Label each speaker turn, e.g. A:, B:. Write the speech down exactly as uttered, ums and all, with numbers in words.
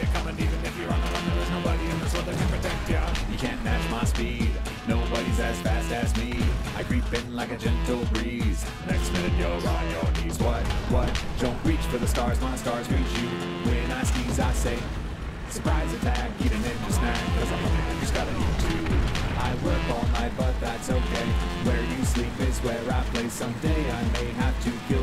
A: coming. Even if you're on the run, there is nobody in this world that can protect ya.
B: You can't match my speed, nobody's as fast as me. I creep in like a gentle breeze,
A: Next minute you're on your knees.
B: what, what, don't reach for the stars, my stars reach you. When I sneeze I say, surprise attack, eat a ninja snack, cause I'm a man who's gotta eat too. I work all night but that's okay, where you sleep is where I play. Someday I may have to kill